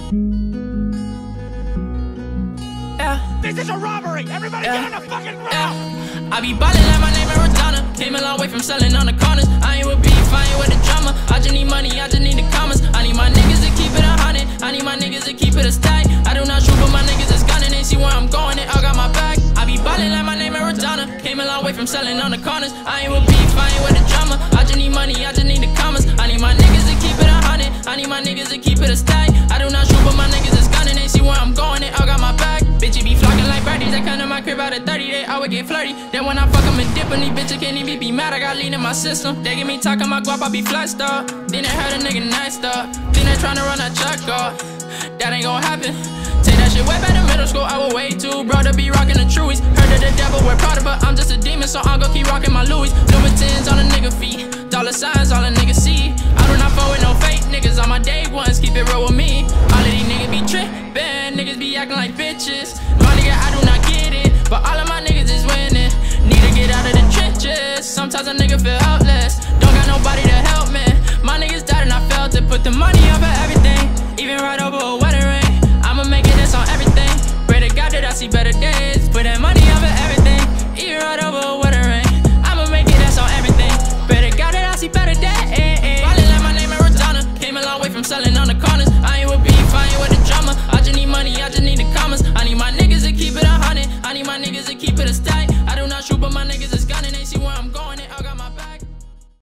This is a robbery! Everybody get on the fucking ground! I be ballin' like my name Maradona. Came a long way from selling on the corners. I ain't with beef, I ain't with the drama. I just need money, I just need the commas. I need my niggas to keep it 100. I need my niggas to keep it a stack. I do not shoot, but my niggas is gunning. They see where I'm going, they all got my back. I be ballin' like my name Maradona. Came a long way from selling on the corners. I ain't with beef, I ain't with the drama. I just need money, I just need the commas. I need my niggas to keep it 100. I need my niggas to keep it a stack. I do not shoot, but my niggas is gunning. They see where I'm going, they all got my back. Bitch, be flocking like birdies. They come to my crib out at 30, they always get flirty. Then when I fuck them and dip on these bitches, can't even be mad. I got lean in my system. They get me talking my guap, I be flat star. Then they heard a nigga nice star. Then they tryna run a check off. That ain't gon' happen. Take that shit way back to middle school, I was way too broad to be rocking the truies. Heard of the devil, wear Prada, but I'm just a demon, so I'm gon' keep rocking my Louis. Louboutins on a nigga feet, dollar signs all a nigga see. I do not fuck with no fake niggas, on my day ones, keep it real with me. All of these niggas be trippin', niggas be acting like bitches. My nigga, I do not get it, but all of my niggas is winning. Need to get out of the trenches, sometimes a nigga feel helpless. Don't got nobody to help me. My niggas died and I felt it, put the money over everything, even right over a wedding ring. I'ma make it this on everything. Pray to God that I see better days. Put that